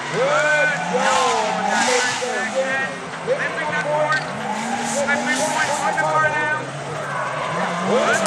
Good job. Lifting that board. Slipping points on the bar now. Good